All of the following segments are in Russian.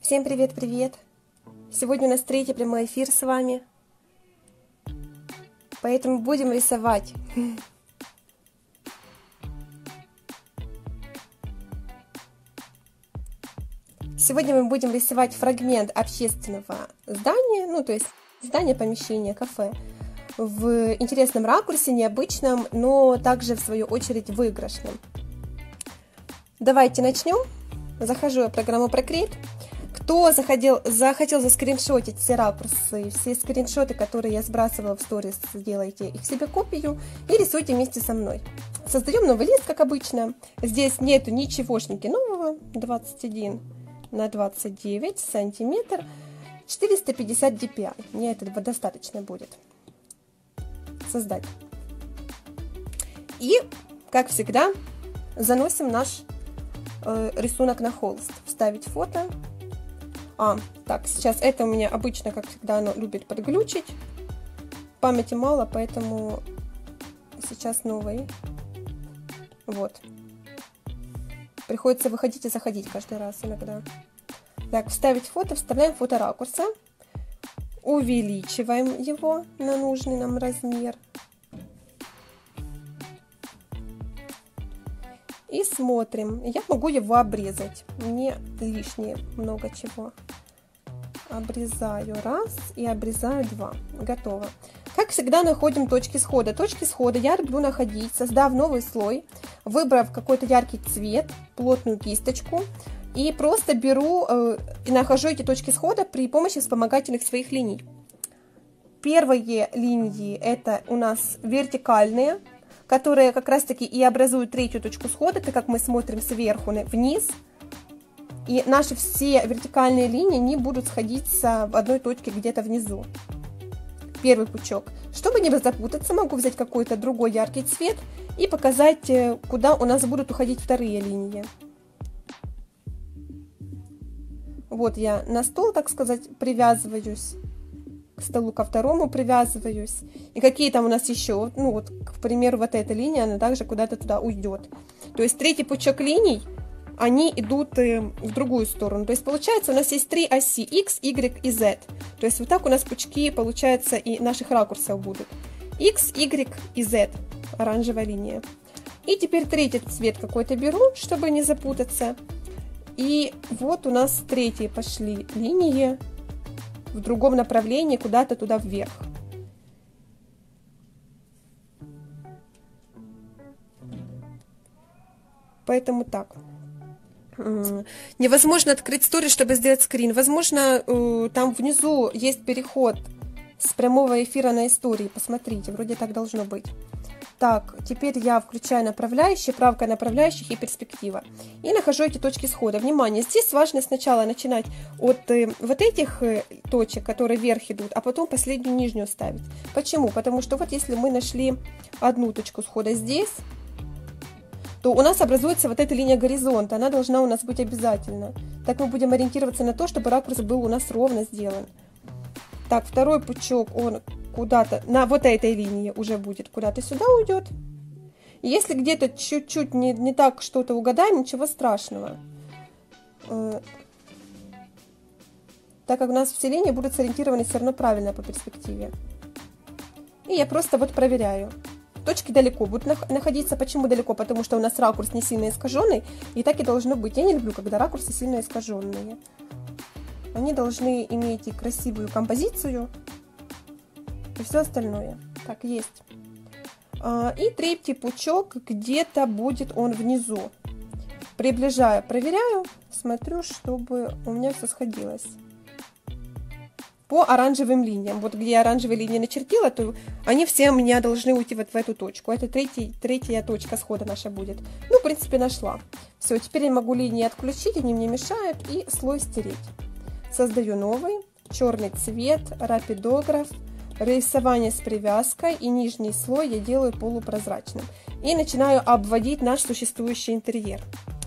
Всем привет-привет! Сегодня у нас третий прямой эфир с вами, поэтому будем рисовать. Сегодня мы будем рисовать фрагмент общественного здания, то есть здание, помещение, кафе, в интересном ракурсе, необычном, но также в свою очередь выигрышном. Давайте начнем. Захожу я в программу Procreate. Кто захотел заскриншотить все ракурсы, все скриншоты, которые я сбрасывала в сторис, сделайте их себе копию и рисуйте вместе со мной. Создаем новый лист, как обычно. Здесь нету ничегошники нового. 21 на 29 сантиметр, 450 dpi. Мне этого достаточно будет. Создать. И, как всегда, заносим наш рисунок на холст. Вставить фото. Так, сейчас это у меня обычно, как всегда, оно любит подглючить. Памяти мало, поэтому сейчас новый. Вот. Приходится выходить и заходить каждый раз иногда. Так, вставить фото, вставляем фото ракурса. Увеличиваем его на нужный нам размер. И смотрим. Я могу его обрезать. Мне лишнее много чего. Обрезаю раз и обрезаю два. Готово. Как всегда, находим точки схода. Точки схода я люблю находить, создав новый слой, выбрав какой-то яркий цвет, плотную кисточку. И просто беру и нахожу эти точки схода при помощи вспомогательных своих линий. Первые линии это у нас вертикальные, которые как раз таки и образуют третью точку схода, так как мы смотрим сверху вниз. И наши все вертикальные линии не будут сходиться в одной точке где-то внизу. Первый пучок. Чтобы не запутаться, могу взять какой-то другой яркий цвет и показать, куда у нас будут уходить вторые линии. Вот я на стол, так сказать, привязываюсь. К столу ко второму привязываюсь. И какие там у нас еще, вот, к примеру, вот эта линия, она также куда-то туда уйдет. То есть третий пучок линий, они идут в другую сторону. То есть получается у нас есть три оси X, Y и Z. То есть вот так у нас пучки, получается, и наших ракурсов будут. X, Y и Z. Оранжевая линия. И теперь третий цвет какой-то беру, чтобы не запутаться. И вот у нас третьи пошли линии в другом направлении, куда-то туда вверх. Поэтому так. Невозможно открыть сторис, чтобы сделать скрин. Возможно, там внизу есть переход с прямого эфира на истории. Посмотрите, вроде так должно быть. Так, теперь я включаю направляющие, правка направляющих и перспектива. И нахожу эти точки схода. Внимание, здесь важно сначала начинать от вот этих точек, которые вверх идут, а потом последнюю нижнюю ставить. Почему? Потому что вот если мы нашли одну точку схода здесь, то у нас образуется вот эта линия горизонта. Она должна у нас быть обязательно. Так мы будем ориентироваться на то, чтобы ракурс был у нас ровно сделан. Так, второй пучок, он куда-то, на вот этой линии уже будет, куда-то сюда уйдет. И если где-то чуть-чуть не так что-то угадаем, ничего страшного. Так как у нас все линии будут сориентированы все равно правильно по перспективе. И я просто вот проверяю. Точки далеко будут находиться. Почему далеко? Потому что у нас ракурс не сильно искаженный. И так и должно быть. Я не люблю, когда ракурсы сильно искаженные. Они должны иметь и красивую композицию. И все остальное. Так, есть. И третий пучок, где-то будет он внизу. Приближаю, проверяю. Смотрю, чтобы у меня все сходилось. По оранжевым линиям. Вот где я оранжевые линии начертила, то они все у меня должны уйти вот в эту точку. Это третья точка схода наша будет. В принципе, нашла. Все, теперь я могу линии отключить, они мне мешают, и слой стереть. Создаю новый. Черный цвет, рапидограф, рисование с привязкой, и нижний слой я делаю полупрозрачным. И начинаю обводить наш существующий интерьер.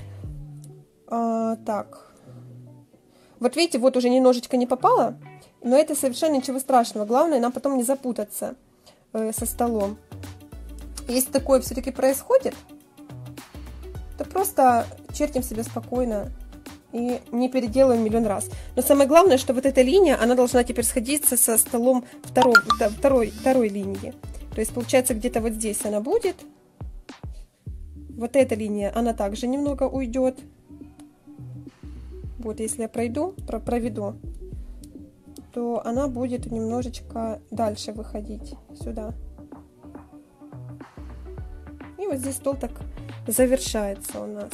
Так. Вот видите, вот уже немножечко не попало. Но это совершенно ничего страшного. Главное, нам потом не запутаться со столом. Если такое все-таки происходит, то просто чертим себе спокойно и не переделаю миллион раз. Но самое главное, что вот эта линия, она должна теперь сходиться со столом второй линии. То есть получается где-то вот здесь она будет. Вот эта линия, она также немного уйдет. Вот если я проведу, то она будет немножечко дальше выходить сюда. И вот здесь стол так завершается у нас.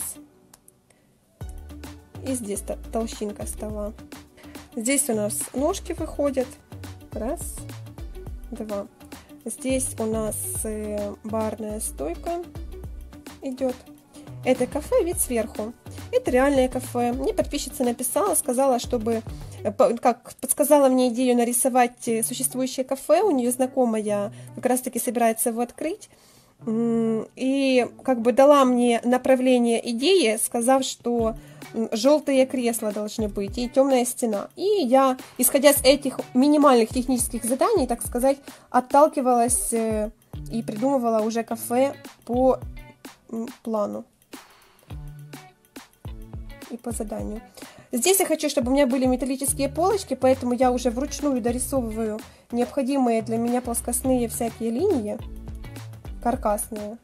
И здесь толщинка стола. Здесь у нас ножки выходят. Раз, два. Здесь у нас барная стойка идет. Это кафе, вид сверху. Это реальное кафе. Мне подписчица написала, сказала, чтобы, подсказала мне идею нарисовать существующее кафе. У нее знакомая как раз таки собирается его открыть. И как бы дала мне направление идеи, сказав, что желтые кресла должны быть и темная стена. И я, исходя из этих минимальных технических заданий, так сказать, отталкивалась и придумывала уже кафе по плану и по заданию. Здесь я хочу, чтобы у меня были металлические полочки, поэтому я уже вручную дорисовываю необходимые для меня плоскостные всякие линии, каркасные.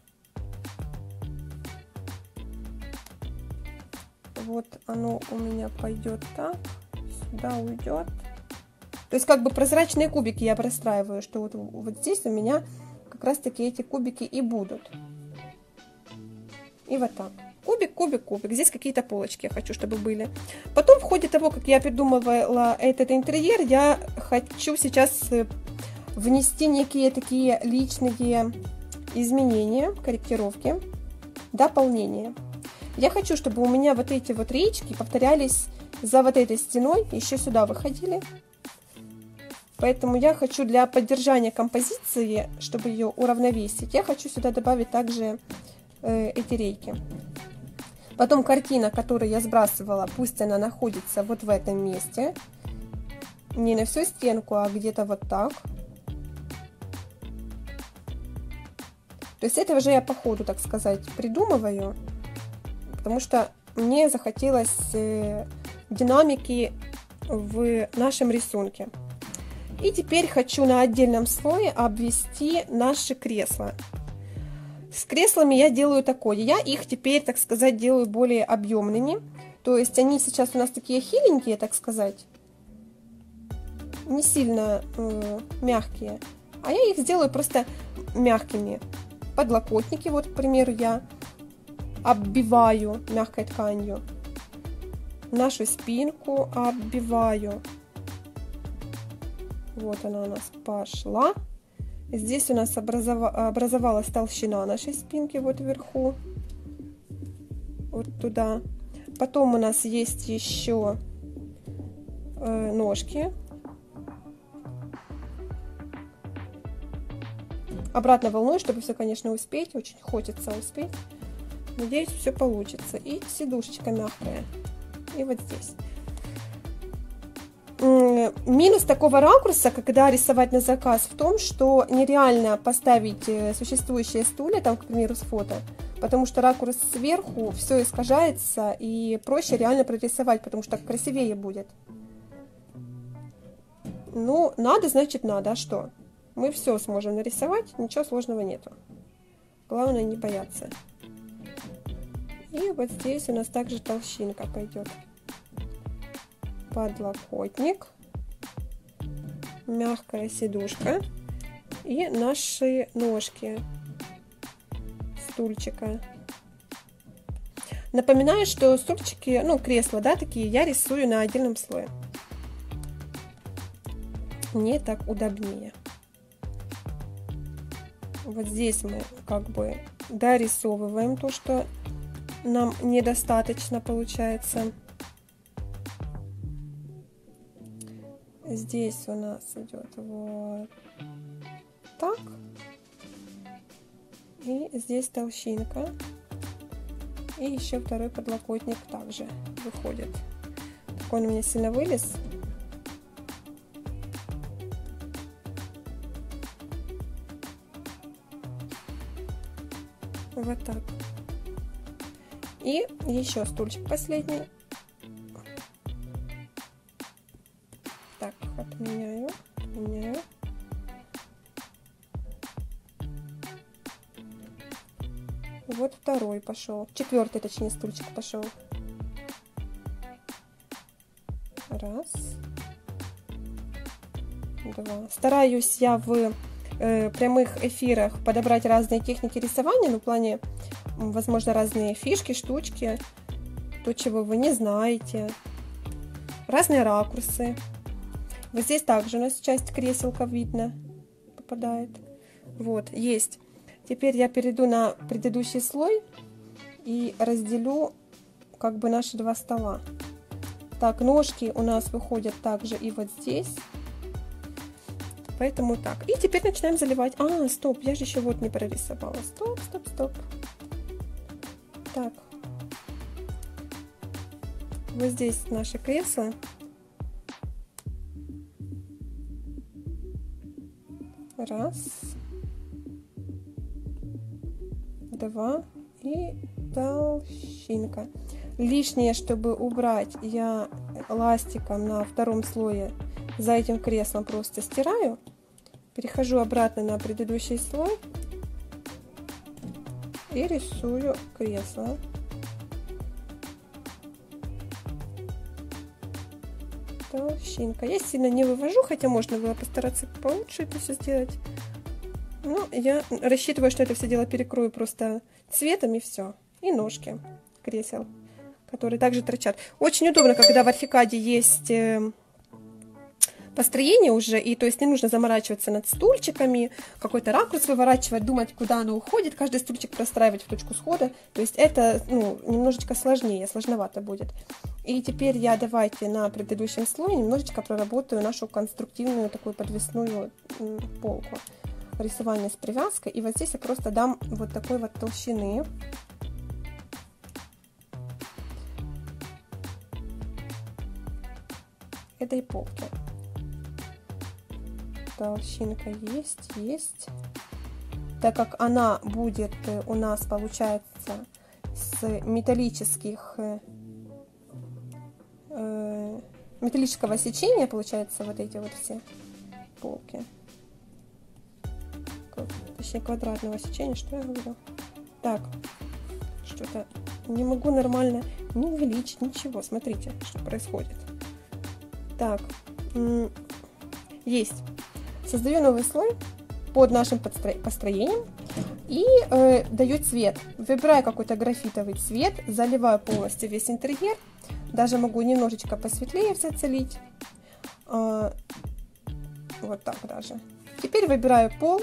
Вот оно у меня пойдет так, сюда уйдет. То есть как бы прозрачные кубики я простраиваю, что вот здесь у меня как раз таки эти кубики и будут. И вот так. Кубик, кубик, кубик. Здесь какие-то полочки я хочу, чтобы были. Потом в ходе того, как я придумывала этот интерьер, я хочу сейчас внести некие такие личные изменения, корректировки, дополнения. Я хочу, чтобы у меня вот эти вот речки повторялись за вот этой стеной, еще сюда выходили. Поэтому я хочу для поддержания композиции, чтобы ее уравновесить, я хочу сюда добавить также эти рейки. Потом картина, которую я сбрасывала, пусть она находится вот в этом месте. Не на всю стенку, а где-то вот так. То есть это уже я по ходу, так сказать, придумываю. Потому что мне захотелось динамики в нашем рисунке. И теперь хочу на отдельном слое обвести наши кресла. С креслами я делаю такое. Я их теперь, так сказать, делаю более объемными. То есть они сейчас у нас такие хиленькие, так сказать. Не сильно мягкие. А я их сделаю просто мягкими. Подлокотники, вот, к примеру, я оббиваю мягкой тканью. Нашу спинку оббиваю. Вот она у нас пошла. Здесь у нас образовалась толщина нашей спинки вот вверху. Вот туда. Потом у нас есть еще ножки. Обратно волной, чтобы все, конечно, успеть. Очень хочется успеть. Надеюсь, все получится. И сидушечка мягкая. И вот здесь. Минус такого ракурса, когда рисовать на заказ, в том, что нереально поставить существующие стулья, там, к примеру, с фото, потому что ракурс сверху, все искажается, и проще реально прорисовать, потому что так красивее будет. Ну, надо, значит надо, а что? Мы все сможем нарисовать, ничего сложного нету. Главное не бояться. И вот здесь у нас также толщинка пойдет. Подлокотник, мягкая сидушка и наши ножки стульчика. Напоминаю, что стульчики, ну, кресла, да, такие, я рисую на отдельном слое. Мне так удобнее. Вот здесь мы как бы дорисовываем то, что нам недостаточно получается. Здесь у нас идет вот так. И здесь толщинка. И еще второй подлокотник также выходит. Такой он у меня сильно вылез. Вот так. И еще стульчик последний. Меняю, меняю. Вот второй пошел. Четвертый, точнее, стульчик пошел. Раз. Два. Стараюсь я в прямых эфирах подобрать разные техники рисования, ну, в плане, возможно, разные фишки, штучки, то, чего вы не знаете, разные ракурсы. Вот здесь также у нас часть креселка видно, попадает. Вот, есть. Теперь я перейду на предыдущий слой и разделю как бы наши два стола. Так, ножки у нас выходят также и вот здесь. Поэтому так. И теперь начинаем заливать. А, стоп, я же еще вот не прорисовала. Стоп, стоп, стоп. Так. Вот здесь наше кресло. Раз. Два. И толщинка. Лишнее, чтобы убрать, я ластиком на втором слое за этим креслом просто стираю. Перехожу обратно на предыдущий слой и рисую кресло. Толщинка. Я сильно не вывожу, хотя можно было постараться получше это все сделать. Но я рассчитываю, что это все дело перекрою просто цветом и все. И ножки кресел, которые также торчат. Очень удобно, когда в Архикаде есть построение уже, и то есть не нужно заморачиваться над стульчиками, какой-то ракурс выворачивать, думать, куда оно уходит, каждый стульчик простраивать в точку схода. То есть это, ну, немножечко сложнее, сложновато будет. И теперь я давайте на предыдущем слое немножечко проработаю нашу конструктивную такую подвесную полку. Рисование с привязкой. И вот здесь я просто дам вот такой вот толщины. Этой полки. Толщинка есть. Так как она будет у нас, получается, с металлического сечения, получается, вот эти вот все полки. Точнее, квадратного сечения, что я говорю? Так, что-то не могу нормально не увеличить, ничего. Смотрите, что происходит. Так, есть. Создаю новый слой под нашим построением и даю цвет. Выбираю какой-то графитовый цвет, заливаю полностью весь интерьер. Даже могу немножечко посветлее все целить. Вот так даже. Теперь выбираю пол.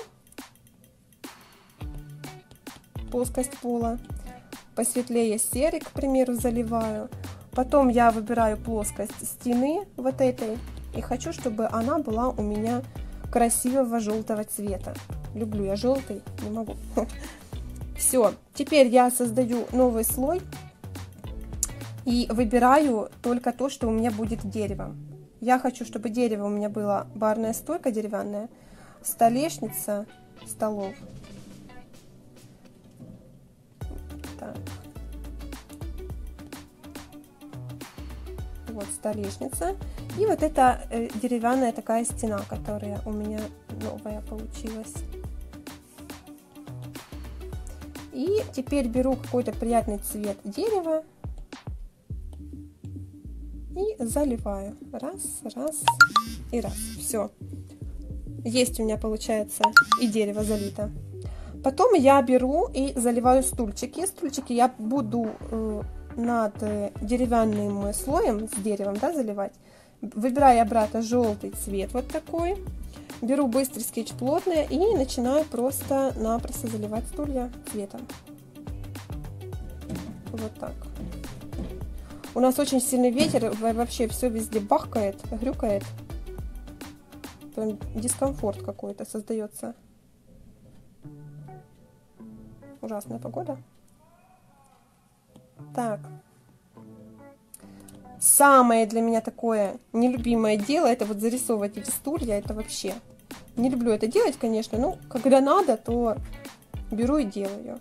Плоскость пола. Посветлее серый, к примеру, заливаю. Потом я выбираю плоскость стены вот этой. И хочу, чтобы она была у меня красивого желтого цвета. Люблю я желтый, не могу. Все. Теперь я создаю новый слой. И выбираю только то, что у меня будет деревом. Я хочу, чтобы дерево у меня была барная стойка деревянная, столешница столов. Так. Вот столешница. И вот эта деревянная такая стена, которая у меня новая получилась. И теперь беру какой-то приятный цвет дерева и заливаю. Раз, раз и раз. Все. Есть у меня, получается, и дерево залито. Потом я беру и заливаю стульчики. Стульчики я буду над деревянным слоем с деревом, да, заливать. Выбираю обратно желтый цвет, вот такой. Беру быстрый скетч плотный и начинаю просто-напросто заливать стулья цветом. Вот так. У нас очень сильный ветер, вообще все везде бахкает, грюкает. Прям дискомфорт какой-то создается. Ужасная погода. Так. Самое для меня такое нелюбимое дело, это вот зарисовывать эти стулья, это вообще. Не люблю это делать, конечно, но когда надо, то беру и делаю.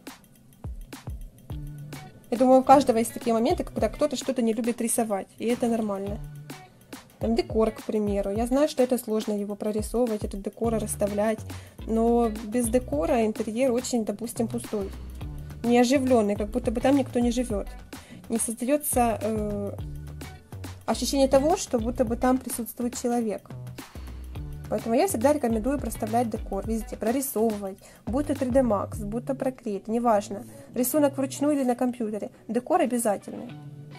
Я думаю, у каждого есть такие моменты, когда кто-то что-то не любит рисовать, и это нормально. Там декор, к примеру. Я знаю, что это сложно его прорисовывать, этот декор расставлять, но без декора интерьер очень, допустим, пустой, неоживленный, как будто бы там никто не живет. Не создается ощущение того, что будто бы там присутствует человек. Поэтому я всегда рекомендую проставлять декор везде, прорисовывать, будь то 3D Max, будь то Procreate, неважно, рисунок вручную или на компьютере, декор обязательный.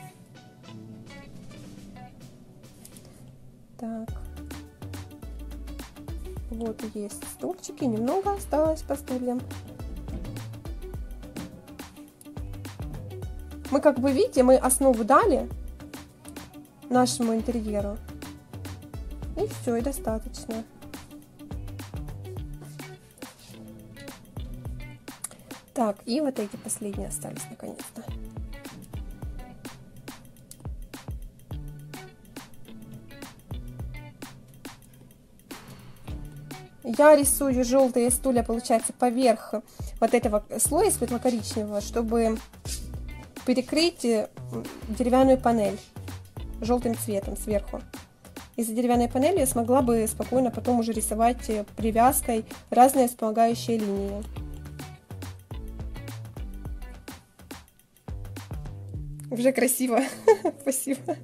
Так, вот есть стульчики, немного осталось по стульям. Мы, как вы видите, мы основу дали нашему интерьеру. И все, и достаточно. Так, и вот эти последние остались наконец-то. Я рисую желтые стулья, получается, поверх вот этого слоя светло-коричневого, чтобы перекрыть деревянную панель желтым цветом сверху. Из-за деревянной панели я смогла бы спокойно потом уже рисовать привязкой разные вспомогающие линии. Уже красиво. Спасибо.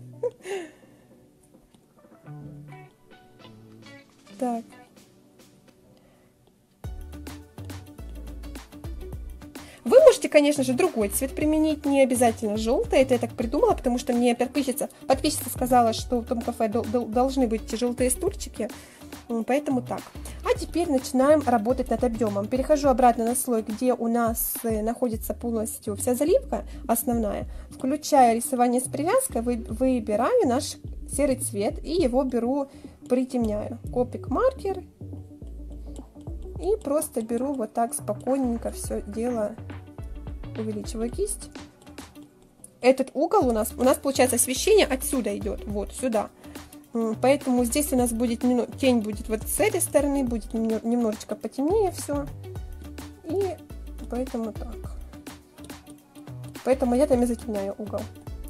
Так. Вы можете, конечно же, другой цвет применить, не обязательно желтый. Это я так придумала, потому что мне подписчица сказала, что в том кафе должны быть желтые стульчики. Поэтому так. А теперь начинаем работать над объемом. Перехожу обратно на слой, где у нас находится полностью вся заливка основная. Включаю рисование с привязкой, выбираю наш серый цвет и его беру, притемняю. Copic маркер. И просто беру вот так спокойненько все дело, увеличиваю кисть. Этот угол у нас получается освещение отсюда идет, вот сюда. Поэтому здесь у нас будет тень будет вот с этой стороны, будет немножечко потемнее все. И поэтому так. Поэтому я там и затемняю угол.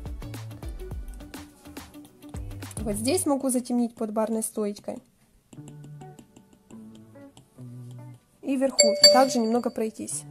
Вот здесь могу затемнить под барной стоечкой. И вверху также немного пройтись.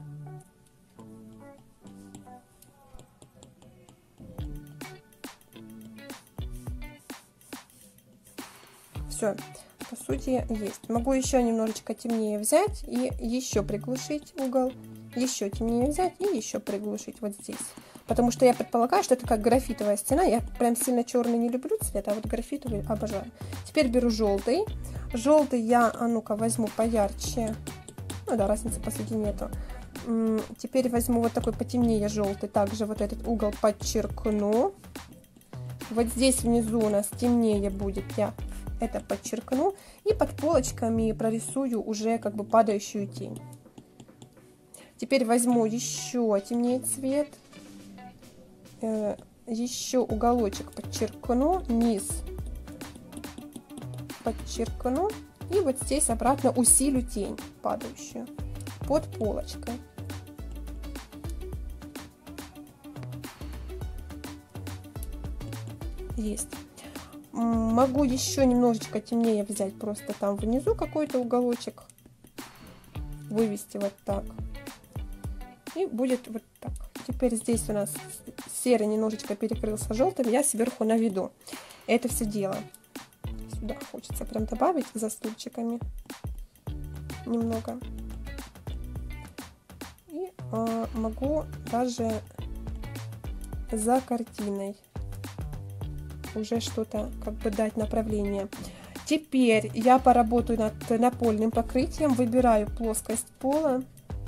Все, по сути, есть. Могу еще немножечко темнее взять и еще приглушить угол, еще темнее взять и еще приглушить вот здесь. Потому что я предполагаю, что это как графитовая стена. Я прям сильно черный не люблю цвет, а вот графитовый обожаю. Теперь беру желтый. Желтый я, ну-ка, возьму поярче. Ну да, разницы по сути нету. Теперь возьму вот такой потемнее желтый. Также вот этот угол подчеркну. Вот здесь внизу у нас темнее будет. Я это подчеркну. И под полочками прорисую уже как бы падающую тень. Теперь возьму еще темнее цвет. Еще уголочек подчеркну. Низ подчеркну. И вот здесь обратно усилю тень падающую под полочкой. Есть. Могу еще немножечко темнее взять, просто там внизу какой-то уголочек. Вывести вот так. И будет вот так. Теперь здесь у нас серый немножечко перекрылся желтым. Я сверху наведу это все дело. Сюда хочется прям добавить за стульчиками немного. И могу даже за картиной уже что-то как бы дать направление. Теперь я поработаю над напольным покрытием. Выбираю плоскость пола.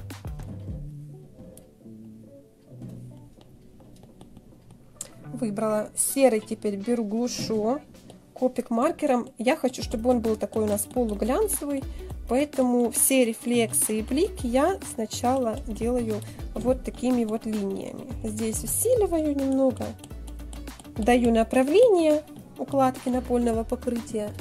Выбрала серый, теперь беру, глушу Copic маркером. Я хочу, чтобы он был такой у нас полуглянцевый, поэтому все рефлексы и блики я сначала делаю вот такими вот линиями. Здесь усиливаю немного, даю направление укладки напольного покрытия.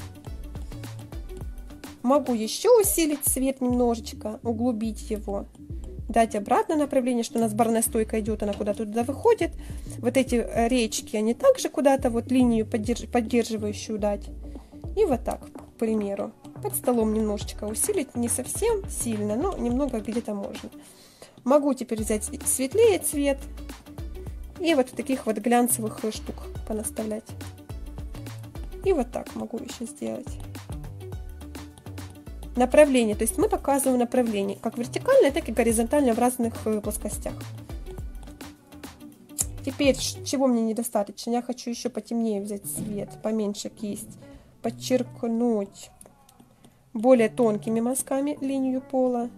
Могу еще усилить цвет немножечко, углубить его, дать обратное направление, что у нас барная стойка идет, она куда-то туда выходит. Вот эти речки, они также куда-то вот линию поддерживающую дать. И вот так, к примеру, под столом немножечко усилить, не совсем сильно, но немного где-то можно. Могу теперь взять светлее цвет и вот таких вот глянцевых штук понаставлять. И вот так могу еще сделать. Направление, то есть мы показываем направление, как вертикально, так и горизонтально в разных плоскостях. Теперь, чего мне недостаточно? Я хочу еще потемнее взять цвет, поменьше кисть, подчеркнуть более тонкими мазками линию пола.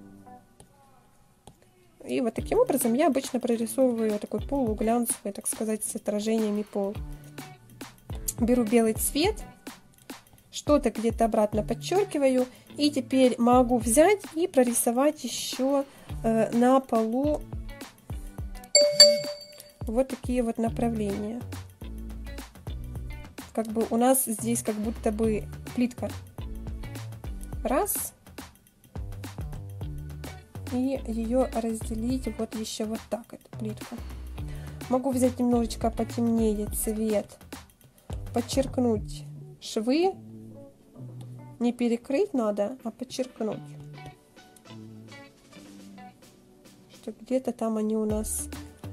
И вот таким образом я обычно прорисовываю такой полуглянцевый, так сказать, с отражениями пол. Беру белый цвет, что-то где-то обратно подчеркиваю. И теперь могу взять и прорисовать еще на полу вот такие вот направления. Как бы у нас здесь как будто бы плитка. Раз. И ее разделить вот еще вот так, эту плитку. Могу взять немножечко потемнее цвет, подчеркнуть швы. Не перекрыть надо, а подчеркнуть. Что где-то там они у нас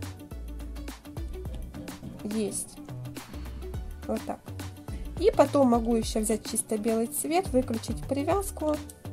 есть. Вот так. И потом могу еще взять чисто белый цвет, выключить привязку.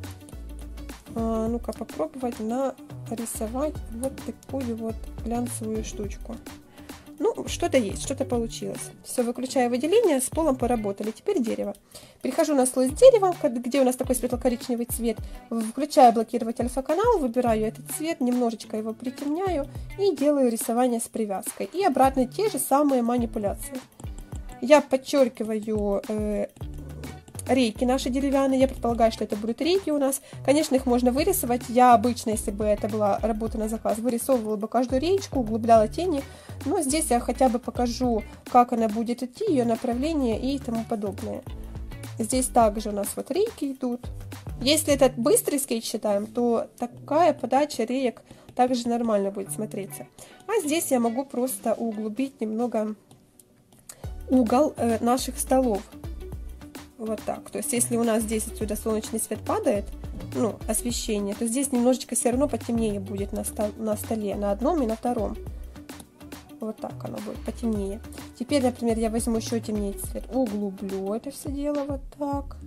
Ну-ка попробовать нарисовать вот такую вот глянцевую штучку. Ну, что-то есть, что-то получилось. Все, выключаю выделение, с полом поработали. Теперь дерево. Перехожу на слой с деревом, где у нас такой светло-коричневый цвет. Включаю блокировать альфа-канал, выбираю этот цвет, немножечко его притемняю и делаю рисование с привязкой. И обратно те же самые манипуляции. Я подчеркиваю рейки наши деревянные. Я предполагаю, что это будут рейки у нас. Конечно, их можно вырисовать. Я обычно, если бы это была работа на заказ, вырисовывала бы каждую речку, углубляла тени. Но здесь я хотя бы покажу, как она будет идти, ее направление и тому подобное. Здесь также у нас вот рейки идут. Если это быстрый скетч считаем, то такая подача реек также нормально будет смотреться. А здесь я могу просто углубить немного угол наших столов. Вот так. То есть, если у нас здесь отсюда солнечный свет падает, ну, освещение, то здесь немножечко все равно потемнее будет на столе, на одном и на втором. Вот так оно будет, потемнее. Теперь, например, я возьму еще темнее цвет, углублю это все дело вот так.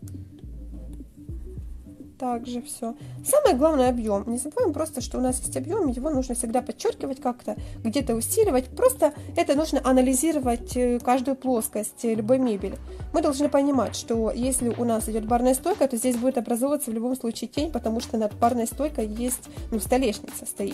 Также все. Самое главное объем. Не забываем просто, что у нас есть объем, его нужно всегда подчеркивать как-то, где-то усиливать. Просто это нужно анализировать каждую плоскость любой мебели. Мы должны понимать, что если у нас идет барная стойка, то здесь будет образовываться в любом случае тень, потому что над барной стойкой есть, ну, столешница стоит.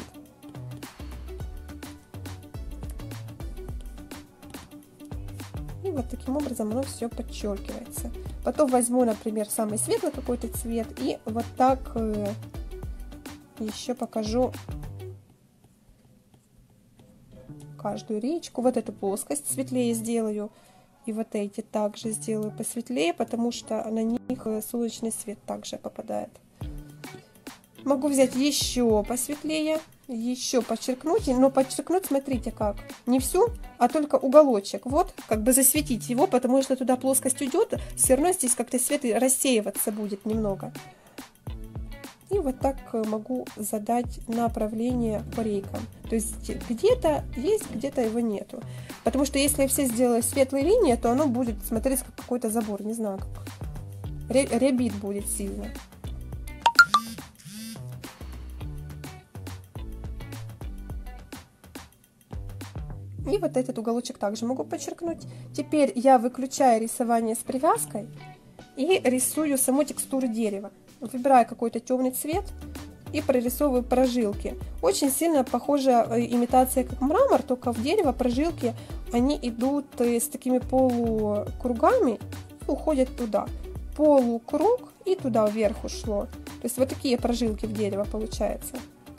И вот таким образом оно все подчеркивается. Потом возьму, например, самый светлый какой-то цвет и вот так еще покажу каждую речку. Вот эту плоскость светлее сделаю. И вот эти также сделаю посветлее, потому что на них солнечный свет также попадает. Могу взять еще посветлее, еще подчеркнуть, но подчеркнуть, смотрите как, не всю, а только уголочек, вот, как бы засветить его, потому что туда плоскость уйдет, все равно здесь как-то свет рассеиваться будет немного. И вот так могу задать направление по рейкам, то есть где-то есть, где-то его нету, потому что если я все сделаю светлой линией, то оно будет смотреться как какой-то забор, не знаю, как рябит будет сильно. И вот этот уголочек также могу подчеркнуть. Теперь я выключаю рисование с привязкой и рисую саму текстуру дерева. Выбираю какой-то темный цвет и прорисовываю прожилки. Очень сильно похожая имитация как мрамор, только в дерево прожилки, они идут с такими полукругами и уходят туда. Полукруг и туда вверх ушло. То есть вот такие прожилки в дерево получается.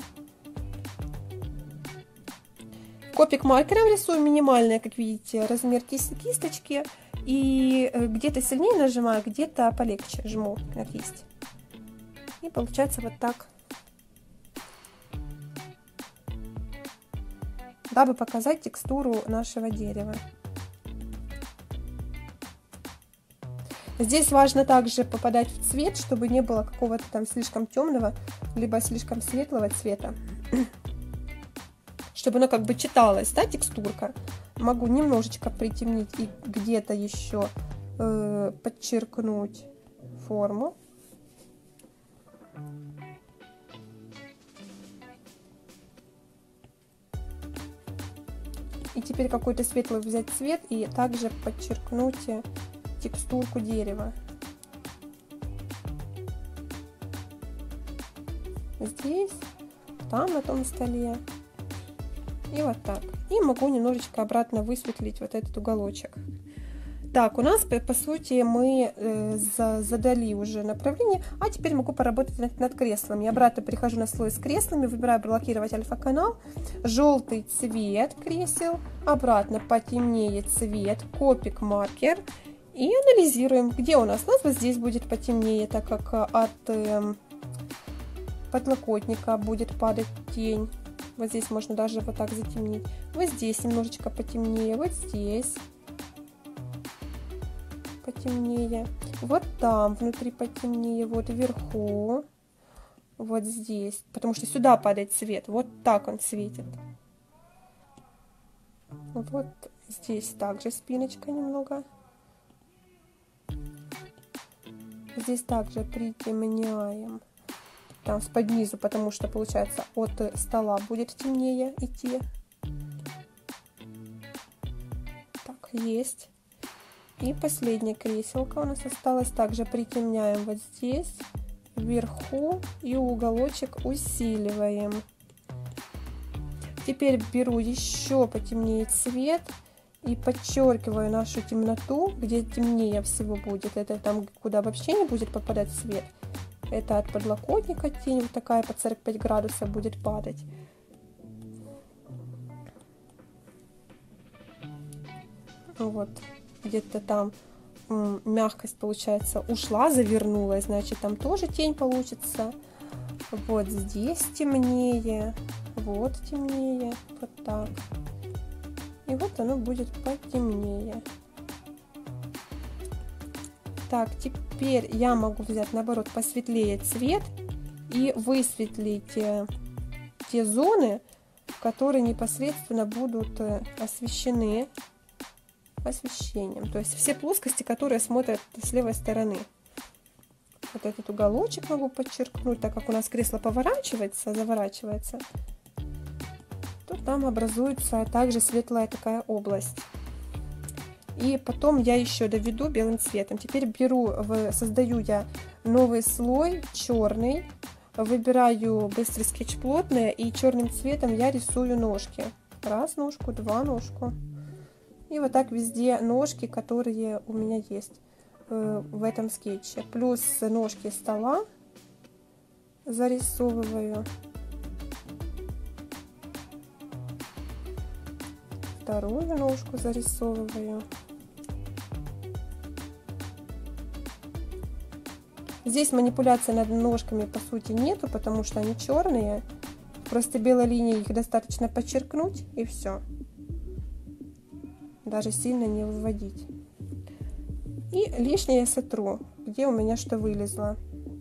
Копик маркером рисую минимальное, как видите, размер кисточки. И где-то сильнее нажимаю, где-то полегче жму на кисть. И получается вот так. Дабы показать текстуру нашего дерева. Здесь важно также попадать в цвет, чтобы не было какого-то там слишком темного, либо слишком светлого цвета. Чтобы оно как бы читалось, да, текстурка. Могу немножечко притемнить и где-то еще подчеркнуть форму. И теперь какой-то светлый взять цвет и также подчеркнуть текстурку дерева. Здесь, там на том столе. И вот так. И могу немножечко обратно высветлить вот этот уголочек. Так, у нас, по сути, мы задали уже направление, а теперь могу поработать над креслами. Я обратно перехожу на слой с креслами, выбираю блокировать альфа-канал, желтый цвет кресел, обратно потемнее цвет, копик маркер и анализируем, где у нас. У нас вот здесь будет потемнее, так как от подлокотника будет падать тень. Вот здесь можно даже вот так затемнить. Вот здесь немножечко потемнее, вот здесь потемнее, вот там внутри потемнее, вот вверху, вот здесь, потому что сюда падает свет, вот так он светит. Вот здесь также спиночка немного, здесь также притемняем, там под низу, потому что получается от стола будет темнее идти. Так, есть. И последняя креселка у нас осталась. Также притемняем вот здесь, вверху, и уголочек усиливаем. Теперь беру еще потемнее цвет и подчеркиваю нашу темноту, где темнее всего будет. Это там, куда вообще не будет попадать свет. Это от подлокотника тень, вот такая под 45 градусов будет падать. Вот. Где-то там мягкость, получается, ушла, завернулась, значит, там тоже тень получится. Вот здесь темнее, вот темнее, вот так. И вот оно будет потемнее. Так, теперь я могу взять, наоборот, посветлее цвет и высветлить те зоны, которые непосредственно будут освещены освещением. То есть все плоскости, которые смотрят с левой стороны. Вот этот уголочек могу подчеркнуть, так как у нас кресло поворачивается, заворачивается, то там образуется также светлая такая область. И потом я еще доведу белым цветом. Теперь беру, создаю я новый слой черный, выбираю быстрый скетч плотный и черным цветом я рисую ножки. Раз ножку, два ножку. И вот так везде ножки, которые у меня есть в этом скетче. Плюс ножки стола зарисовываю. Вторую ножку зарисовываю. Здесь манипуляции над ножками по сути нету, потому что они черные. Просто белой линией их достаточно подчеркнуть и все. Даже сильно не выводить. И лишнее сотру, где у меня что вылезло.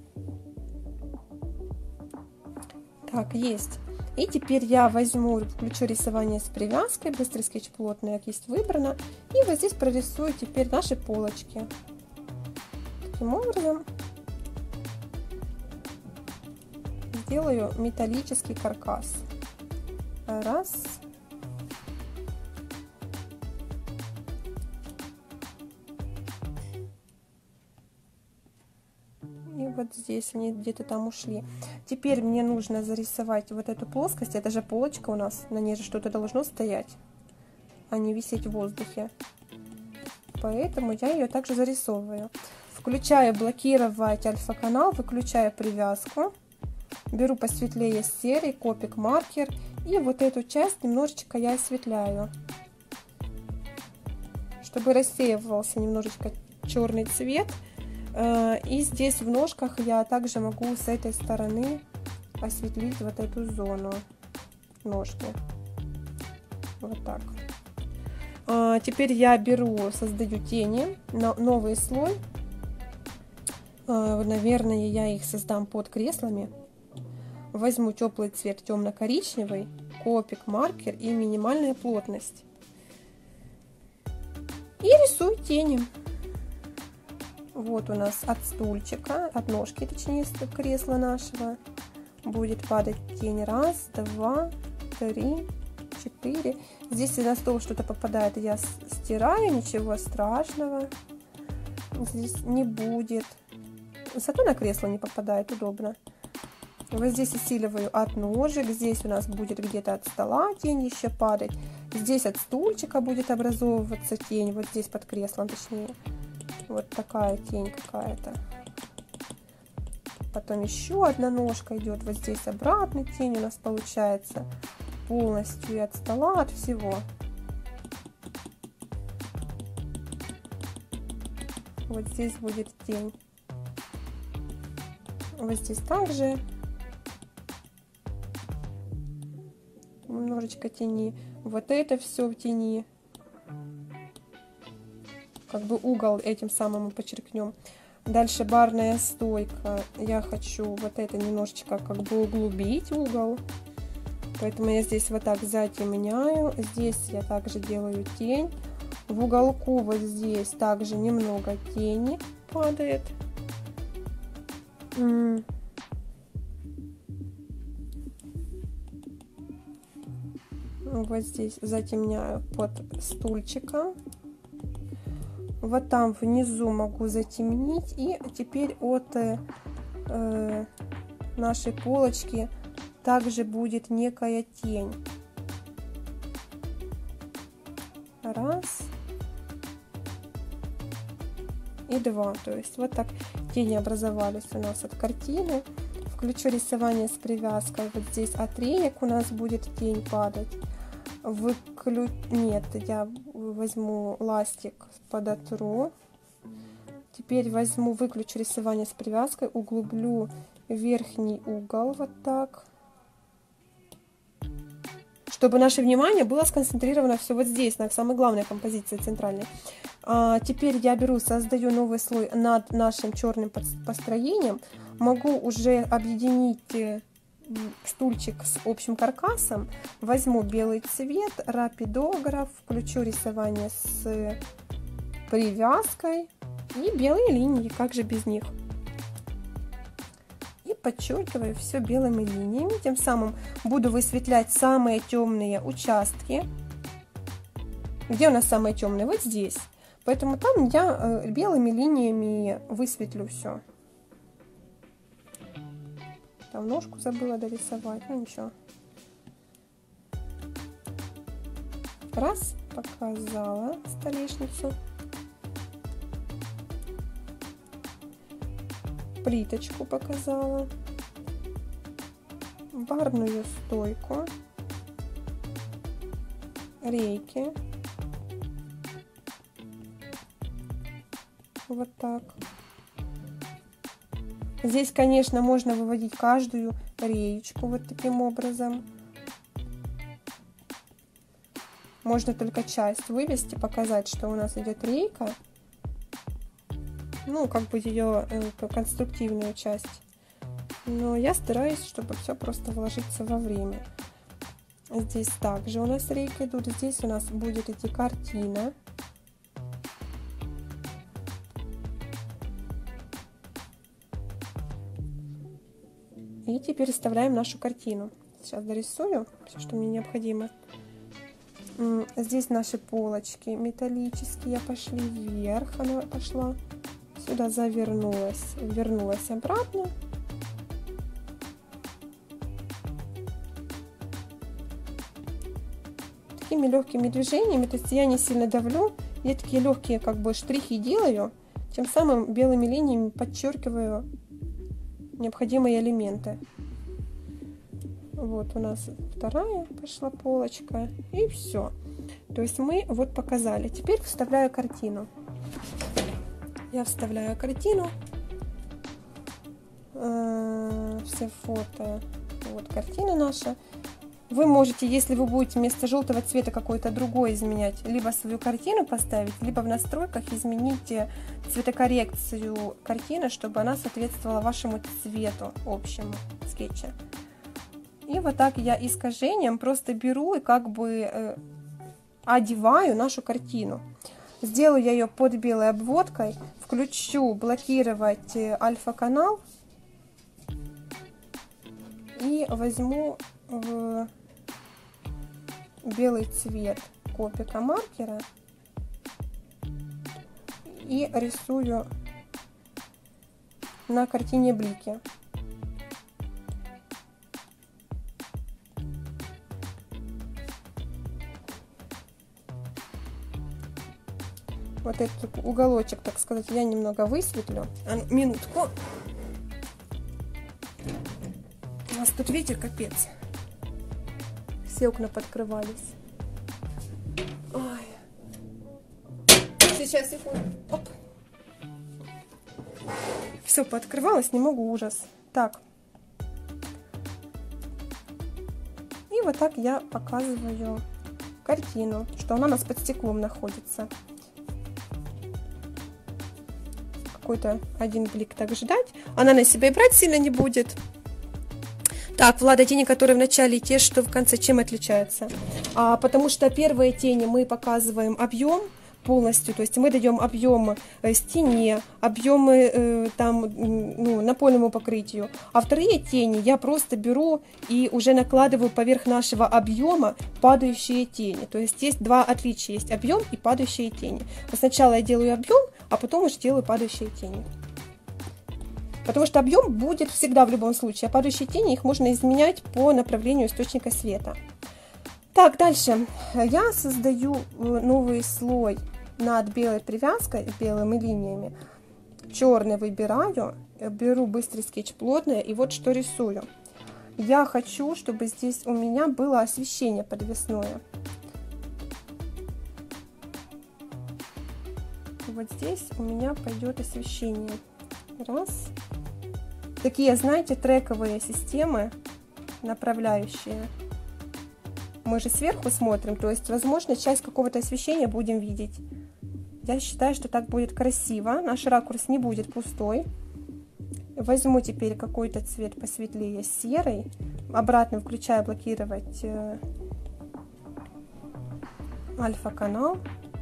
Так, есть. И теперь я возьму, включу рисование с привязкой, быстрый скетч плотный, как есть, выбрано. И вот здесь прорисую теперь наши полочки. Таким образом сделаю металлический каркас. Раз. Вот здесь они где-то там ушли. Теперь мне нужно зарисовать вот эту плоскость. Это же полочка у нас, на ней же что-то должно стоять, а не висеть в воздухе. Поэтому я ее также зарисовываю. Включаю блокировать альфа-канал, выключаю привязку. Беру посветлее серый, копик маркер. И вот эту часть немножечко я осветляю, чтобы рассеивался немножечко черный цвет. И здесь в ножках я также могу с этой стороны осветлить вот эту зону ножки. Вот так. Теперь я беру, создаю тени, новый слой Наверное, я их создам под креслами. Возьму теплый цвет темно-коричневый, Copic маркер и минимальная плотность. И рисую тени. Вот у нас от стульчика, от ножки, точнее, кресла нашего будет падать тень. Раз, два, три, 4. Здесь на стол что-то попадает, я стираю, ничего страшного здесь не будет. Зато на кресло не попадает, удобно. Вот здесь усиливаю от ножек, здесь у нас будет где-то от стола тень еще падать, здесь от стульчика будет образовываться тень, вот здесь под креслом, точнее, вот такая тень какая-то. Потом еще одна ножка идет, вот здесь обратный тень у нас получается полностью и от стола, от всего. Вот здесь будет тень. Вот здесь также немножечко тени. Вот это все в тени. Как бы угол этим самым мы подчеркнем. Дальше барная стойка. Я хочу вот это немножечко как бы углубить угол. Поэтому я здесь вот так затемняю. Здесь я также делаю тень. В уголку вот здесь также немного тени падает. Вот здесь затемняю под стульчиком. Вот там внизу могу затемнить. И теперь от нашей полочки также будет некая тень. Раз. И два. То есть вот так тени образовались у нас от картины. Включу рисование с привязкой. Вот здесь от реек у нас будет тень падать. Нет, я возьму ластик, подотру. Теперь возьму, выключу рисование с привязкой, углублю верхний угол вот так. Чтобы наше внимание было сконцентрировано все вот здесь, на самой главной композиции центральной. Теперь я беру, создаю новый слой над нашим черным построением. Могу уже объединить стульчик с общим каркасом. Возьму белый цвет, рапидограф, включу рисование с привязкой и белые линии, как же без них. И подчеркиваю все белыми линиями. Тем самым буду высветлять самые темные участки. Где у нас самые темные? Вот здесь. Поэтому там я белыми линиями высветлю все. Там ножку забыла дорисовать, ну ничего. Раз, показала столешницу. Плиточку показала. Барную стойку. Рейки. Вот так. Здесь, конечно, можно выводить каждую реечку вот таким образом. Можно только часть вывести, показать, что у нас идет рейка. Ну, как бы ее конструктивную часть. Но я стараюсь, чтобы все просто вложиться во время. Здесь также у нас рейки идут. Здесь у нас будет идти картина. И теперь вставляем нашу картину. Сейчас дорисую все, что мне необходимо. Здесь наши полочки металлические пошли вверх. Она пошла. Сюда завернулась. Вернулась обратно. Такими легкими движениями. То есть я не сильно давлю. Я такие легкие как бы штрихи делаю. Тем самым белыми линиями подчеркиваю необходимые элементы. Вот у нас вторая пошла полочка. И все. То есть мы вот показали. Теперь вставляю картину. Я вставляю картину. Все фото. Вот картина наша. Вы можете, если вы будете вместо желтого цвета какой-то другой изменять, либо свою картину поставить, либо в настройках измените цветокоррекцию картины, чтобы она соответствовала вашему цвету общему скетча. И вот так я искажением просто беру и как бы одеваю нашу картину. Сделаю я ее под белой обводкой, включу блокировать альфа-канал и возьму в белый цвет копика маркера и рисую на картине блики. Вот этот уголочек, так сказать, я немного высветлю. Минутку. У нас тут ветер капец. Все окна подкрывались. Ой. Сейчас, секунду. Оп. Все пооткрывалось, не могу, ужас. Так. И вот так я показываю картину, что она у нас под стеклом находится. Какой-то один блик так ждать. Она на себя и брать сильно не будет. Так, Влада, тени, которые в начале и те, что в конце, чем отличаются? Потому что первые тени мы показываем объем полностью, то есть мы даем объем стене, объемы там, ну, напольному покрытию, а вторые тени я просто беру и уже накладываю поверх нашего объема падающие тени. То есть есть два отличия, есть объем и падающие тени. Сначала я делаю объем, а потом уже делаю падающие тени. Потому что объем будет всегда в любом случае, а падающие тени их можно изменять по направлению источника света. Так, дальше я создаю новый слой над белой привязкой, белыми линиями. Черный выбираю, беру быстрый скетч плотное и вот что рисую. Я хочу, чтобы здесь у меня было освещение подвесное. Вот здесь у меня пойдет освещение. Раз. Такие, знаете, трековые системы, направляющие. Мы же сверху смотрим, то есть, возможно, часть какого-то освещения будем видеть. Я считаю, что так будет красиво. Наш ракурс не будет пустой. Возьму теперь какой-то цвет посветлее, серый. Обратно включаю блокировать альфа-канал.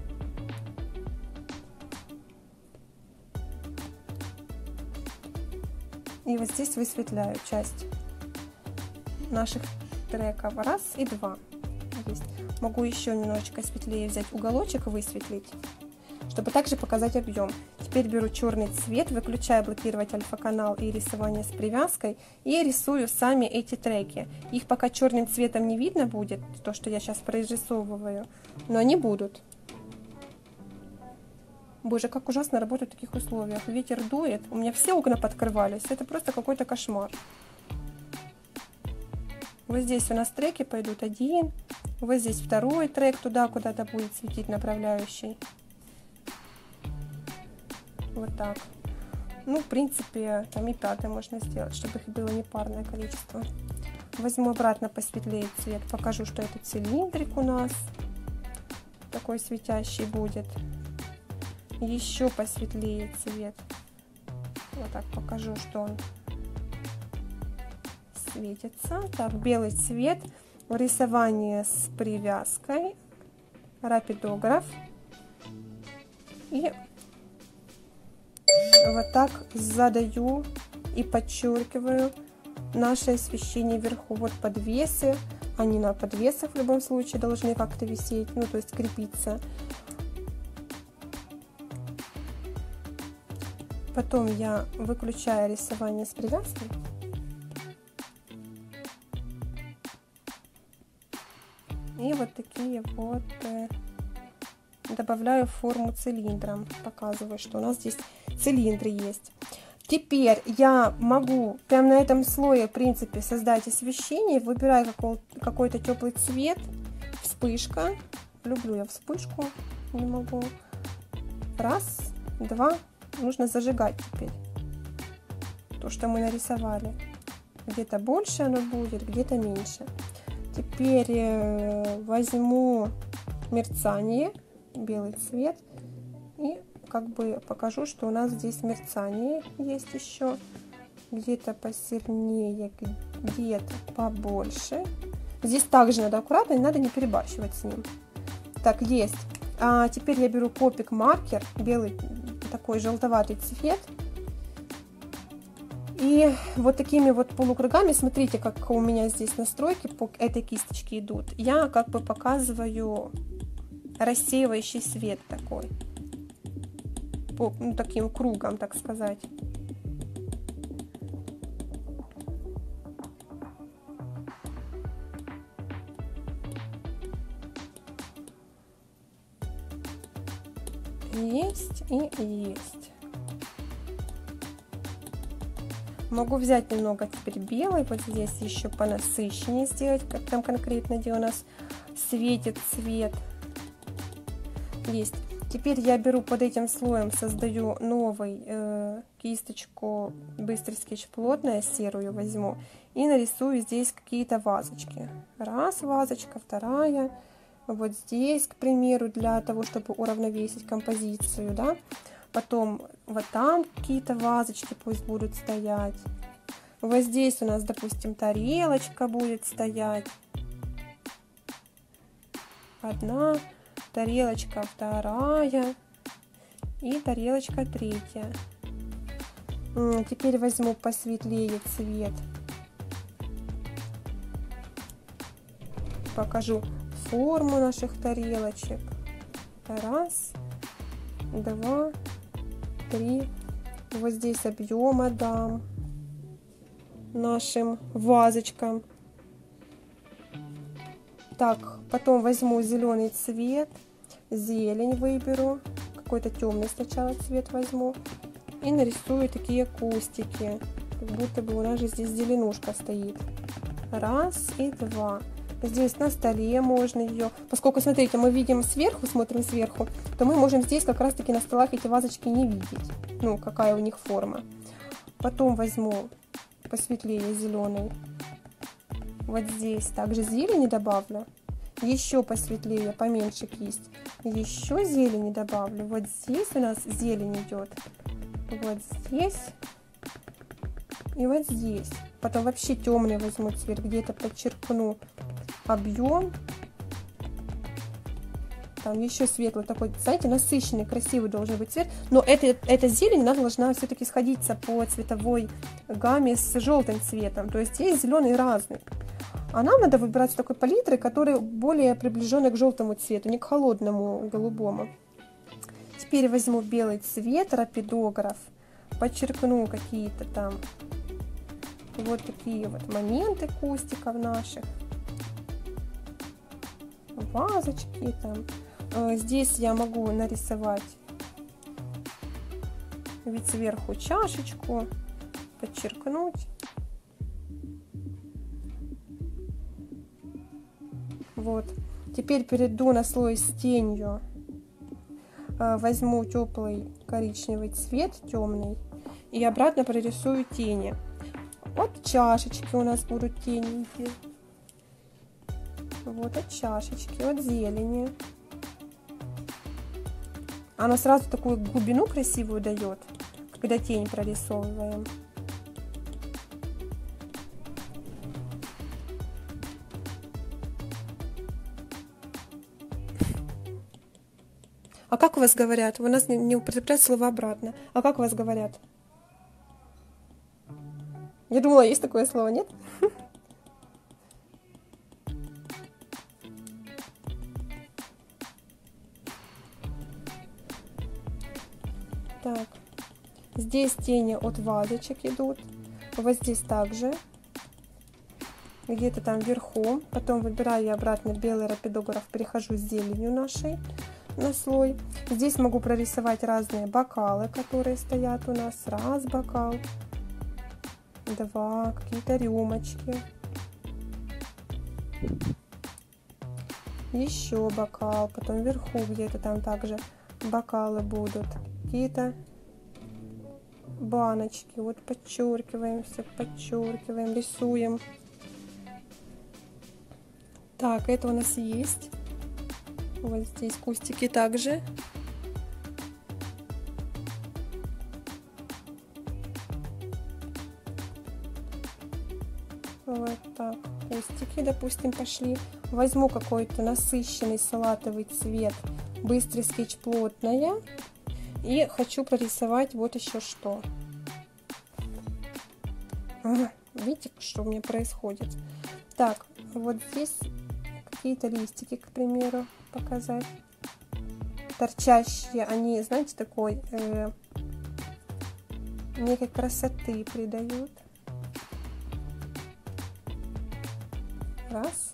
И вот здесь высветляю часть наших треков. Раз и два. Есть. Могу еще немножечко светлее взять уголочек и высветлить, чтобы также показать объем. Теперь беру черный цвет, выключаю блокировать альфа-канал и рисование с привязкой и рисую сами эти треки. Их пока черным цветом не видно будет, то, что я сейчас прорисовываю, но они будут. Боже, как ужасно работать в таких условиях. Ветер дует, у меня все окна подкрывались. Это просто какой-то кошмар. Вот здесь у нас треки пойдут один. Вот здесь второй трек туда куда-то будет светить направляющий. Вот так. Ну, в принципе, там и пятый можно сделать, чтобы их было непарное количество. Возьму обратно посветлее цвет. Покажу, что это цилиндрик у нас. Такой светящий будет. Еще посветлее цвет. Вот так покажу, что он светится. Так, белый цвет. Рисование с привязкой. Рапидограф. И вот так задаю и подчеркиваю наше освещение вверху. Вот подвесы. Они на подвесах в любом случае должны как-то висеть. Ну, то есть крепиться. Потом я выключаю рисование с привязкой. И вот такие вот добавляю форму цилиндром. Показываю, что у нас здесь цилиндры есть. Теперь я могу прямо на этом слое, в принципе, создать освещение. Выбираю какой-то теплый цвет. Вспышка. Люблю я вспышку. Не могу. Раз, два. Нужно зажигать теперь то, что мы нарисовали. Где-то больше оно будет, где-то меньше. Теперь возьму мерцание, белый цвет, и как бы покажу, что у нас здесь мерцание есть еще. Где-то посильнее, где-то побольше. Здесь также надо аккуратно, не надо не перебарщивать с ним. Так, есть. А теперь я беру Copic маркер, белый такой желтоватый цвет. И вот такими вот полукругами, смотрите, как у меня здесь настройки по этой кисточке идут. Я как бы показываю рассеивающий свет такой. По, ну, таким кругом, так сказать. Есть и есть. Могу взять немного теперь белый, вот здесь еще понасыщеннее сделать, как там конкретно, где у нас светит цвет. Есть. Теперь я беру под этим слоем, создаю новый кисточку быстрый скетч плотная, серую возьму, и нарисую здесь какие-то вазочки. Раз вазочка, вторая. Вот здесь, к примеру, для того, чтобы уравновесить композицию, да. Потом вот там какие-то вазочки пусть будут стоять. Вот здесь у нас, допустим, тарелочка будет стоять. Одна тарелочка, вторая и тарелочка третья. Теперь возьму посветлее цвет. Покажу форму наших тарелочек. Раз, два, три. Вот здесь объема дам нашим вазочкам. Так, потом возьму зеленый цвет, зелень выберу, какой-то темный сначала цвет возьму и нарисую такие кустики, как будто бы у нас же здесь зеленушка стоит. Раз и два. Здесь на столе можно ее, поскольку, смотрите, мы видим сверху, смотрим сверху, то мы можем здесь как раз таки на столах эти вазочки не видеть, ну, какая у них форма. Потом возьму посветлее зеленый. Вот здесь также зелени добавлю, еще посветлее, поменьше кисть, еще зелени добавлю. Вот здесь у нас зелень идет, вот здесь и вот здесь. Потом вообще темный возьму цвет, где-то подчеркну объем. Там еще светлый такой, знаете, насыщенный, красивый должен быть цвет. Но эта зелень, она должна все-таки сходиться по цветовой гамме с желтым цветом. То есть есть зеленый разный. А нам надо выбирать такой палитры, который более приближенный к желтому цвету, не к холодному голубому. Теперь возьму белый цвет, рапидограф, подчеркну какие-то там вот такие вот моменты кустиков наших, вазочки там. Здесь я могу нарисовать ведь сверху чашечку, подчеркнуть. Вот. Теперь перейду на слой с тенью. Возьму теплый коричневый цвет, темный, и обратно прорисую тени. Вот чашечки у нас будут тененькие. Вот от чашечки, от зелени. Она сразу такую глубину красивую дает, когда тень прорисовываем. А как у вас говорят? У нас не употребляют слово обратно. А как у вас говорят? Я думала, есть такое слово, нет? Так, здесь тени от вазочек идут. Вот здесь также. Где-то там вверху. Потом выбираю обратно белый рапидограф, перехожу с зеленью нашей на слой. Здесь могу прорисовать разные бокалы, которые стоят у нас. Раз бокал, два, какие-то рюмочки. Еще бокал, потом вверху где-то там также бокалы будут. Какие-то баночки. Вот подчеркиваем все, подчеркиваем, рисуем. Так, это у нас есть. Вот здесь кустики также. Вот так, кустики, допустим, пошли. Возьму какой-то насыщенный салатовый цвет, быстрый скетч плотная. И хочу прорисовать вот еще что. Видите, что у меня происходит? Так, вот здесь какие-то листики, к примеру, показать. Торчащие, они, знаете, такой некой красоты придают. Раз.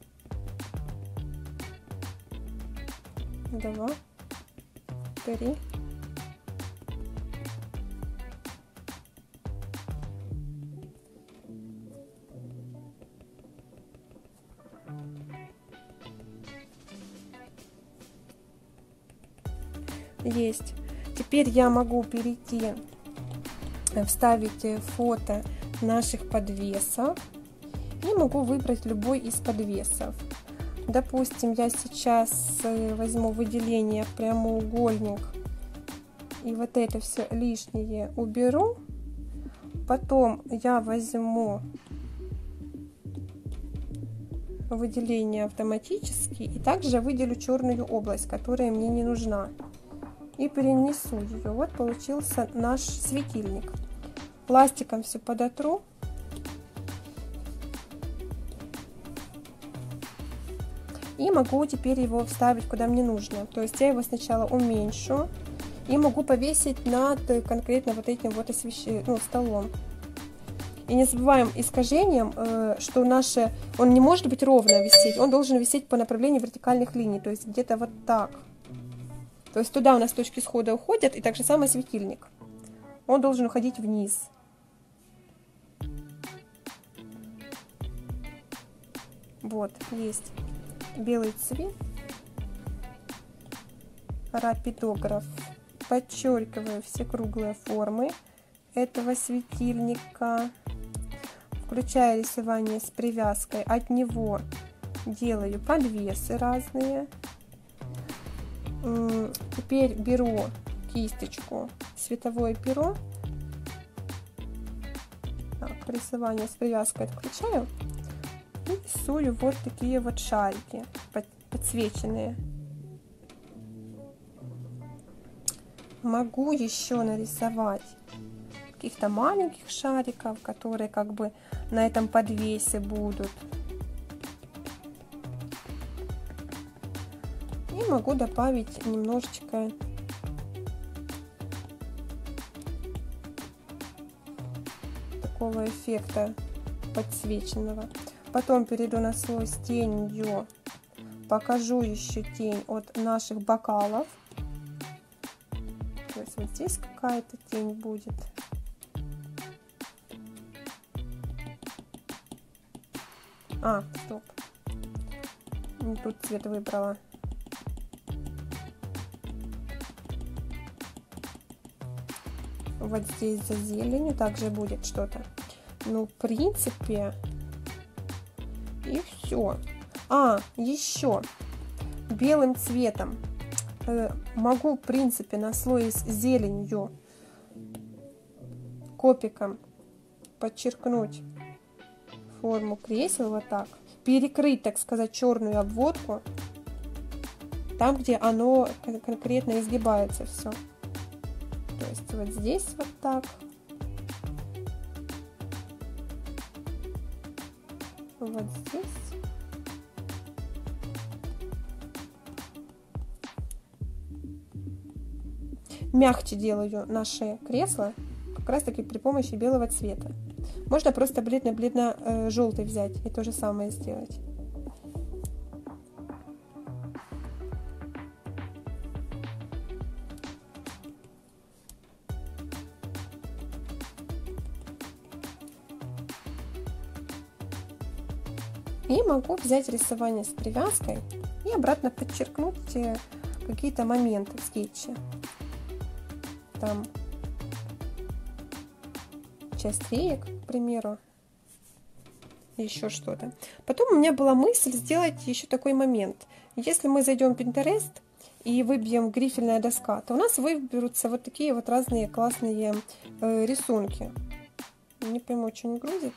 Два. Три. Есть. Теперь я могу перейти, вставить фото наших подвесов и могу выбрать любой из подвесов. Допустим, я сейчас возьму выделение прямоугольник и вот это все лишнее уберу. Потом я возьму выделение автоматически и также выделю черную область, которая мне не нужна. И перенесу ее. Вот получился наш светильник. Пластиком все подотру. И могу теперь его вставить куда мне нужно. То есть я его сначала уменьшу и могу повесить над конкретно вот этим вот столом. И не забываем искажением, что он не может быть ровно висеть, он должен висеть по направлению вертикальных линий, то есть где-то вот так. То есть туда у нас точки схода уходят, и так же самое светильник. Он должен уходить вниз. Вот, есть белый цвет. Рапидограф. Подчеркиваю все круглые формы этого светильника. Включаю рисование с привязкой. От него делаю подвесы разные. Теперь беру кисточку, световое перо. Так, рисование с привязкой отключаю. И рисую вот такие вот шарики подсвеченные. Могу еще нарисовать каких-то маленьких шариков, которые как бы на этом подвесе будут. И могу добавить немножечко такого эффекта подсвеченного. Потом перейду на слой с тенью, покажу еще тень от наших бокалов. То есть вот здесь какая-то тень будет. Стоп. Не тут цвет выбрала. Вот здесь за зеленью также будет что-то. Ну, в принципе, и все. Еще белым цветом могу, в принципе, на слое с зеленью копиком подчеркнуть форму кресел вот так, перекрыть, так сказать, черную обводку там, где оно конкретно изгибается все. То есть вот здесь вот так. Вот здесь. Мягче делаю наше кресло как раз таки при помощи белого цвета. Можно просто бледно-желтый взять и то же самое сделать. И могу взять рисование с привязкой и обратно подчеркнуть какие-то моменты в скетче. Там часть реек, к примеру, еще что-то. Потом у меня была мысль сделать еще такой момент. Если мы зайдем в Pinterest и выбьем грифельная доска, то у нас выберутся вот такие вот разные классные рисунки. Не пойму, что не грузит.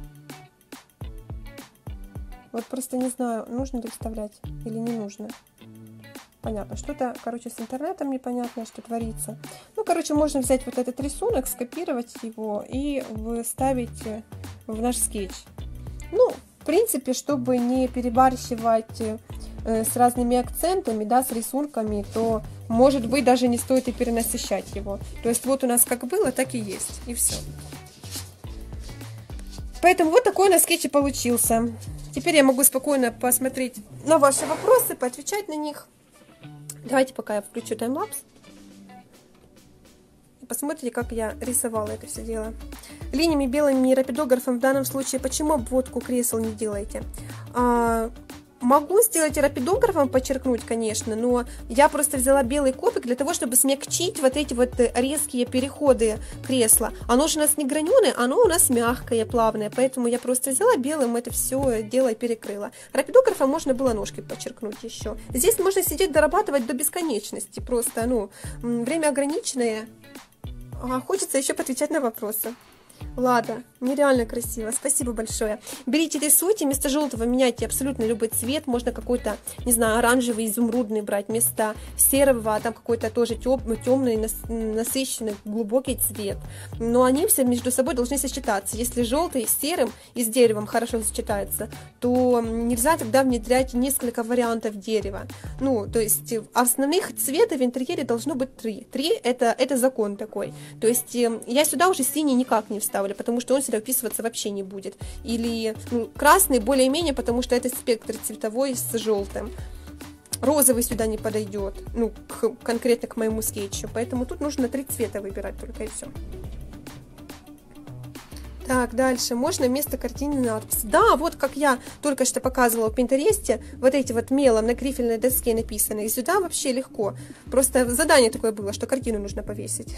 Вот просто не знаю, нужно ли вставлять или не нужно. Понятно, что-то, короче, с интернетом непонятно, что творится. Ну, короче, можно взять вот этот рисунок, скопировать его и вставить в наш скетч. Ну, в принципе, чтобы не перебарщивать с разными акцентами, да, с рисунками, то, может быть, даже не стоит и перенасыщать его. То есть вот у нас как было, так и есть, и все. Поэтому вот такой у нас скетч и получился. Теперь я могу спокойно посмотреть на ваши вопросы, поотвечать на них. Давайте пока я включу таймлапс. Посмотрите, как я рисовала это все дело. Линиями белыми и рапидографом в данном случае почему обводку кресел не делаете? Могу сделать рапидографом, подчеркнуть, конечно, но я просто взяла белый копик для того, чтобы смягчить вот эти вот резкие переходы кресла. Оно же у нас не граненое, оно у нас мягкое, плавное, поэтому я просто взяла белым это все дело и перекрыла. Рапидографом можно было ножки подчеркнуть еще. Здесь можно сидеть дорабатывать до бесконечности, просто, ну, время ограниченное, а хочется еще поотвечать на вопросы. Ладно, нереально красиво, спасибо большое. Берите, рисуйте, вместо желтого меняйте абсолютно любой цвет, можно какой-то, не знаю, оранжевый, изумрудный брать, вместо серого, там какой-то тоже темный, насыщенный, глубокий цвет. Но они все между собой должны сочетаться. Если желтый с серым и с деревом хорошо сочетается, то нельзя тогда внедрять несколько вариантов дерева. Ну, то есть основных цветов в интерьере должно быть 3. 3 это закон такой. То есть я сюда уже синий никак не вставлю, потому что он сюда вписываться вообще не будет. Или красный более-менее, потому что это спектр цветовой с желтым. Розовый сюда не подойдет, ну, конкретно к моему скетчу. Поэтому тут нужно 3 цвета выбирать только и все. Так, дальше. Можно вместо картины надпись. Да, вот как я только что показывала в Пинтересте, вот эти вот мелом на грифельной доске написаны. И сюда вообще легко. Просто задание такое было, что картину нужно повесить.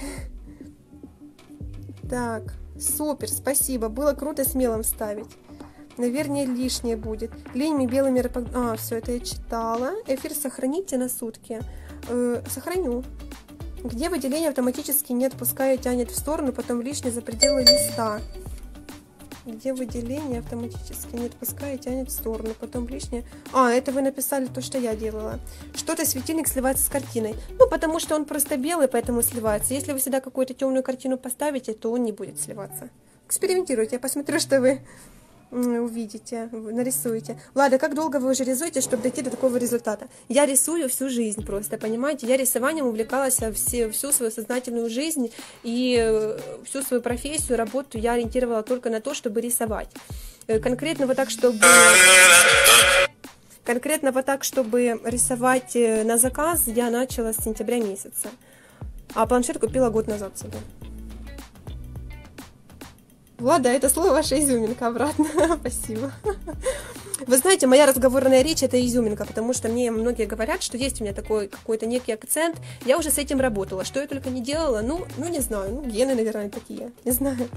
Так, супер, спасибо. Было круто с мелом ставить. Наверное, лишнее будет. Линиями белыми... все это я читала. Эфир сохраните на сутки. Сохраню. Где выделение автоматически не отпуская тянет в сторону, потом лишнее за пределы листа. Где выделение автоматически не отпуская тянет в сторону, потом лишнее... это вы написали то, что я делала. Что-то светильник сливается с картиной. Ну, потому что он просто белый, поэтому сливается. Если вы сюда какую-то темную картину поставите, то он не будет сливаться. Экспериментируйте, я посмотрю, что вы увидите, нарисуете. Ладно, как долго вы уже рисуете, чтобы дойти до такого результата? Я рисую всю жизнь просто, понимаете? Я рисованием увлекалась всю свою сознательную жизнь, и всю свою профессию, работу я ориентировала только на то, чтобы рисовать. Конкретно вот так, чтобы рисовать на заказ, я начала с сентября месяца. А планшет купила год назад себе. Влада, это слово ваша изюминка обратно. Спасибо. Вы знаете, моя разговорная речь это изюминка, потому что мне многие говорят, что есть у меня такой какой-то некий акцент. Я уже с этим работала. Что я только не делала, ну не знаю, гены, наверное, такие. Не знаю.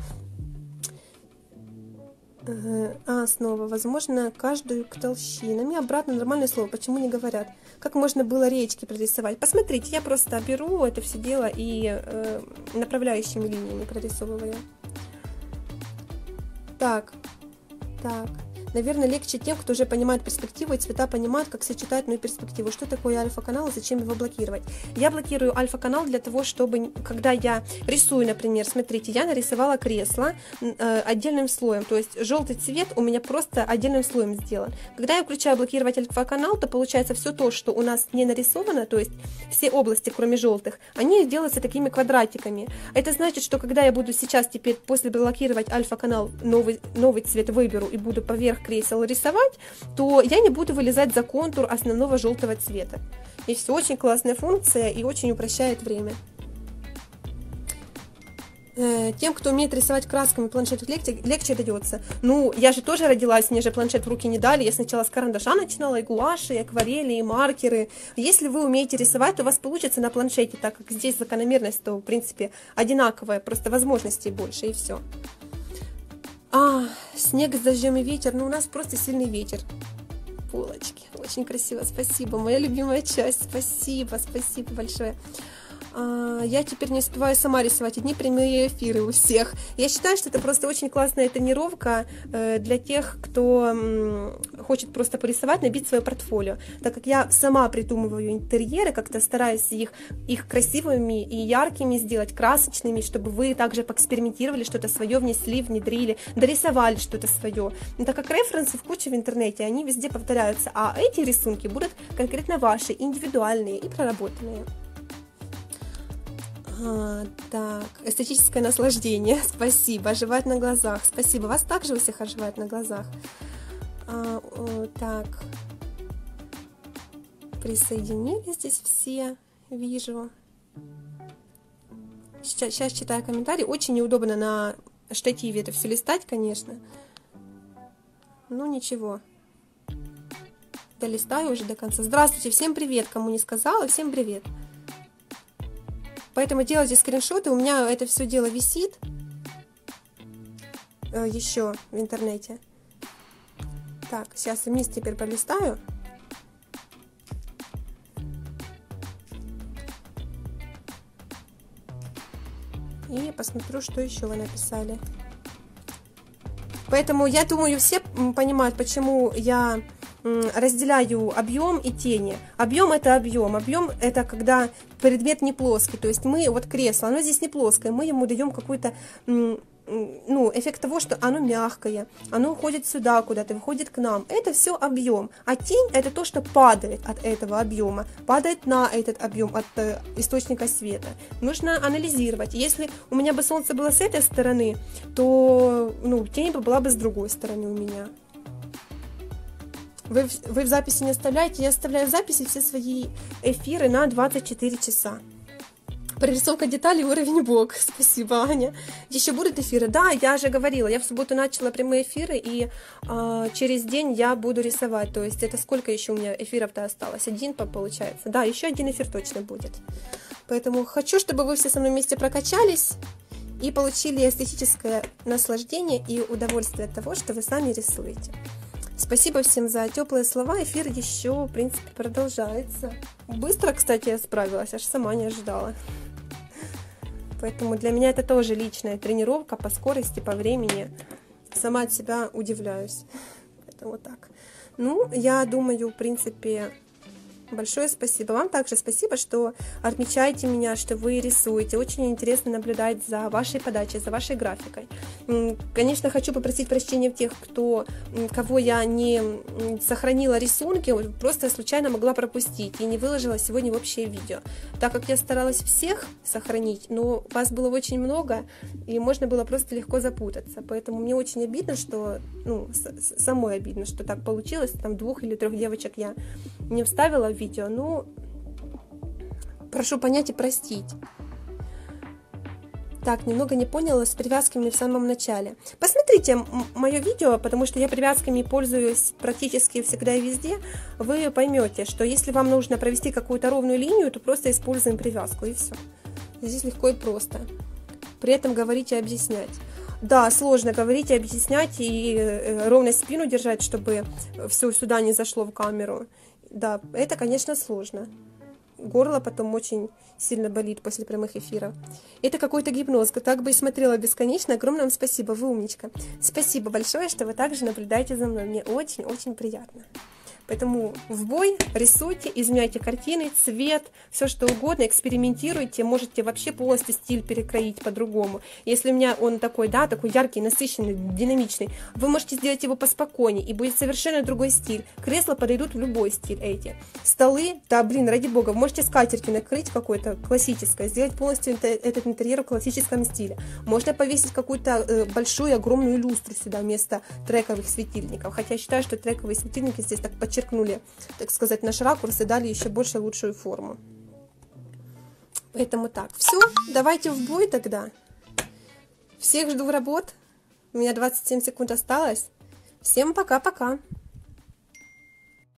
Снова, возможно, каждую к толщинами. Обратно нормальное слово, почему не говорят? Как можно было речки прорисовать? Посмотрите, я просто беру это все дело и направляющими линиями прорисовываю. Так. Наверное, легче тем, кто уже понимает перспективу и цвета понимает, как сочетать мою перспективу. Что такое альфа-канал и зачем его блокировать? Я блокирую альфа-канал для того, чтобы, когда я рисую, например, смотрите, я нарисовала кресло отдельным слоем, то есть желтый цвет у меня просто отдельным слоем сделан. Когда я включаю блокировать альфа-канал, то получается все то, что у нас не нарисовано, то есть все области, кроме желтых, они делаются такими квадратиками. Это значит, что когда я буду сейчас теперь после блокировать альфа-канал новый цвет выберу и буду поверх кресел рисовать, то я не буду вылезать за контур основного желтого цвета. И все, очень классная функция и очень упрощает время. Тем, кто умеет рисовать красками, планшет легче дается. Ну, я же тоже родилась, мне же планшет в руки не дали. Я сначала с карандаша начинала, и гуаши, и акварели, и маркеры. Если вы умеете рисовать, то у вас получится на планшете, так как здесь закономерность, то, в принципе, одинаковая, просто возможностей больше, и все. Снег с дождем и ветер. Ну, у нас просто сильный ветер. Полочки. Очень красиво, спасибо. Моя любимая часть. Спасибо, спасибо большое. Я теперь не успеваю сама рисовать, одни прямые эфиры у всех. Я считаю, что это просто очень классная тренировка для тех, кто хочет просто порисовать, набить свое портфолио. Так как я сама придумываю интерьеры, как-то стараюсь их красивыми и яркими сделать, красочными, чтобы вы также поэкспериментировали, что-то свое внесли, внедрили, дорисовали что-то свое. Но так как референсы в куче в интернете, они везде повторяются, а эти рисунки будут конкретно ваши, индивидуальные и проработанные. Так, эстетическое наслаждение, спасибо, оживает на глазах, спасибо, вас также у всех оживает на глазах. Так, присоединились здесь все, вижу. Сейчас читаю комментарии, очень неудобно на штативе это все листать, конечно, ну ничего, долистаю уже до конца. Здравствуйте, всем привет, кому не сказала, всем привет. Поэтому делайте скриншоты, у меня это все дело висит еще в интернете. Так, сейчас вниз теперь пролистаю. И посмотрю, что еще вы написали. Поэтому я думаю, все понимают, почему я разделяю объем и тени. Объем это когда предмет не плоский, то есть мы, вот кресло, оно здесь не плоское, мы ему даем какой-то, ну, эффект того, что оно мягкое, оно уходит сюда куда-то, выходит к нам, это все объем, а тень это то, что падает от этого объема, падает на этот объем от источника света. Нужно анализировать, если у меня бы солнце было с этой стороны, то, ну, тень была бы с другой стороны у меня. Вы в записи не оставляете? Я оставляю в записи все свои эфиры на 24 часа. Прорисовка деталей, уровень бог. Спасибо, Аня. Еще будут эфиры? Да, я же говорила, я в субботу начала прямые эфиры, и через день я буду рисовать. То есть это сколько еще у меня эфиров-то осталось? Один получается. Да, еще один эфир точно будет. Поэтому хочу, чтобы вы все со мной вместе прокачались и получили эстетическое наслаждение и удовольствие от того, что вы сами рисуете. Спасибо всем за теплые слова. Эфир еще, в принципе, продолжается. Быстро, кстати, я справилась, аж сама не ожидала. Поэтому для меня это тоже личная тренировка по скорости, по времени. Сама от себя удивляюсь. Поэтому так. Ну, я думаю, в принципе, большое спасибо. Вам также спасибо, что отмечаете меня, что вы рисуете. Очень интересно наблюдать за вашей подачей, за вашей графикой. Конечно, хочу попросить прощения в тех, кого я не сохранила рисунки, просто случайно могла пропустить и не выложила сегодня в общее видео. Так как я старалась всех сохранить, но вас было очень много, и можно было просто легко запутаться. Поэтому мне очень обидно, что, ну, самой обидно, что так получилось. Там 2 или 3 девочек я не вставила в видео, ну, прошу понять и простить. Так, немного не поняла с привязками в самом начале. Посмотрите мое видео, потому что я привязками пользуюсь практически всегда и везде. Вы поймете, что если вам нужно провести какую-то ровную линию, то просто используем привязку, и все. Здесь легко и просто. При этом говорить и объяснять. Да, сложно говорить и объяснять, и ровно спину держать, чтобы все сюда не зашло в камеру. Да, это, конечно, сложно. Горло потом очень сильно болит после прямых эфиров. Это какой-то гипноз. Так бы и смотрела бесконечно. Огромное вам спасибо, вы умничка. Спасибо большое, что вы также наблюдаете за мной. Мне очень-очень приятно. Поэтому в бой, рисуйте, изменяйте картины, цвет, все что угодно, экспериментируйте, можете вообще полностью стиль перекроить по-другому. Если у меня он такой, да, такой яркий, насыщенный, динамичный, вы можете сделать его поспокойнее, и будет совершенно другой стиль. Кресла подойдут в любой стиль эти. Столы, да, блин, ради бога, вы можете скатертью накрыть какое-то классическое, сделать полностью этот интерьер в классическом стиле. Можно повесить какую-то большую, огромную люстру сюда вместо трековых светильников. Хотя я считаю, что трековые светильники здесь так подчеркнули, так сказать, наш ракурс и дали еще больше лучшую форму. Поэтому так, все, давайте в бой тогда. Всех жду в работу. У меня 27 секунд осталось. Всем пока-пока.